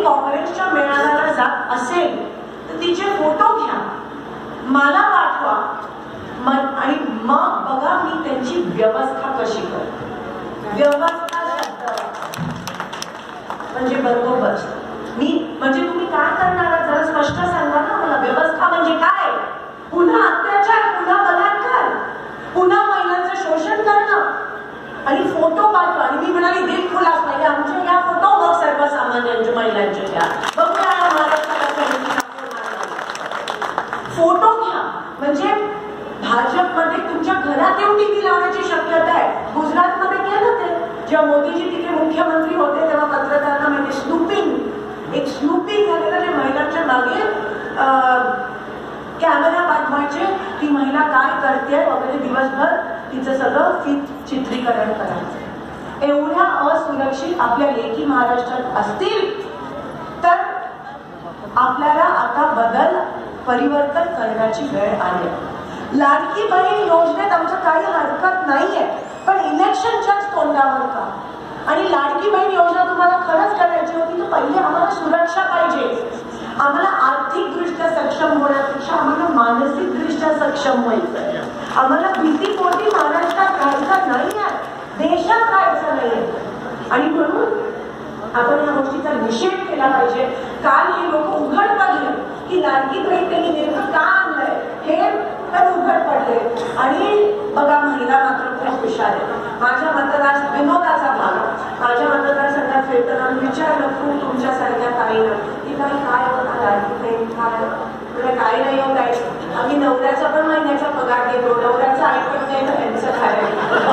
काँग्रेसच्या मेळाव्याला जात असेल तर तिचे फोटो घ्या, मला पाठवा आणि मग बघा मी त्यांची व्यवस्था कशी करते. व्यवस्था शब्द म्हणजे बंदोबस्त. मी म्हणजे तुम्ही काय करणार जरा स्पष्ट सांगा ना मला. व्यवस्था म्हणजे काय? पुन्हा अत्याचार, पुन्हा बलात्कार, पुन्हा महिलांचं शोषण करणं आणि फोटो पाठवा. आणि मी म्हणाली दिल खुलास पाहिजे आमचे या फोटो मग सर्वसामान्यांच्या महिलांचे घ्या, बघूया फोटो घ्या. म्हणजे भाजपमध्ये तुमच्या घरात येऊन टीव्ही लावण्याची शक्यता आहे. गुजरातमध्ये केलं ते, जेव्हा मोदीजी तिथे मुख्यमंत्री होते तेव्हा पत्रकारांना म्हणजे एक स्नूपिंग झालेलं, जे महिलांच्या मागे कॅमेरा पाठवायचे, ती महिला काय करते वगैरे दिवसभर तिचं सगळं चित्रीकरण करायचं. एवढ्या असुरक्षित आपल्या लेखी महाराष्ट्रात असतील तर आपल्याला आता परिवर्तन करण्याची वेळ आली. लाडकी बहीण योजनेत आमचं काही हरकत नाहीये, पण इलेक्शनच्याच तोंडावर का? आणि लाडकी बहीण योजना तुम्हाला खरंच करायची होती तर पहिले आम्हाला सुरक्षा पाहिजे. आम्हाला आर्थिकदृष्ट्या सक्षम होण्यापेक्षा आम्हाला मानसिकदृष्ट्या सक्षम व्हायचंय. आम्हाला भीतीपोटी महाराष्ट्रात राहायचं नाहीये, देशात राहायचं नाहीये. आणि म्हणून आपण या गोष्टीचा निषेध केला पाहिजे. काल हे लोक उघड पडले की लाडकी बहीण त्यांनी नेमकं का आणलंय हे तर उघड पडले. आणि बघा महिला मात्र खूप हुशार आहे. माझ्या विनोदाचा भाग माझ्या मतदारसंघात फिरताना विचारलं खूप तुमच्यासारख्या ताईनं की काय होता लाडकी बहीण काय नाही होत आहे. आम्ही नवऱ्याचा पण महिन्याचा पगार घेतो, नवऱ्याचा ऐकत नाही तर त्यांचं खायला.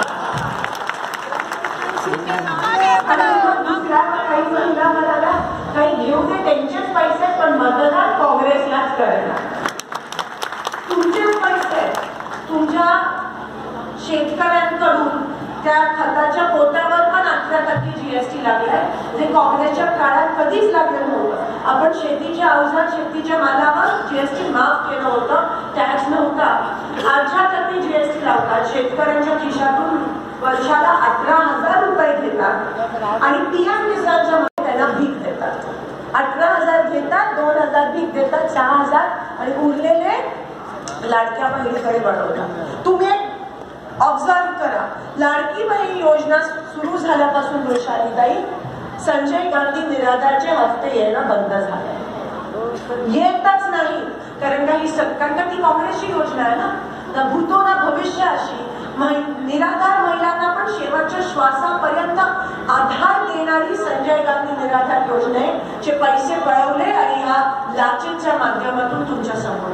काही महिला म्हणाला काही घेऊ दे त्यांचेच पैसे पण मतदान काँग्रेसलाच करणार. तुमचेच पैसे तुमच्या शेतकऱ्यांकडून त्या खताच्या पोत्यावर पण 11% जीएसटी लागलाय, जे काँग्रेसच्या काळात कधीच लागलं नव्हतं. आपण शेतीच्या अवजार शेतीच्या मालावर जीएसटी माफ केलं होतं, टॅक्स नव्हता. 18% जीएसटी लावतात. शेतकऱ्यांच्या खिशातून वर्षाला 18,000 रुपये घेतात आणि पीएम किसानच्या मध्ये त्यांना भीक देतात. 18,000 घेतात, 2,000 भीक देतात, 6,000 आणि उरलेले लाडक्या बहिणीकडे वळवतात. तुम्ही ऑब्झर्व करा, लाडकी बहीण योजना सुरू झाल्यापासून वृषालीताई संजय गांधी निराधारचे हप्ते येणं बंद झाले. येतच नाही कारण का ती काँग्रेसची योजना आहे ना भूतो ना भविष्य अशी. निराधार महिलांना पण शेवटच्या श्वासापर्यंत आधार देणारी संजय गांधी निराधार योजनेचे पैसे पळवले आणि या लाचेच्या माध्यमातून तुमच्या समोर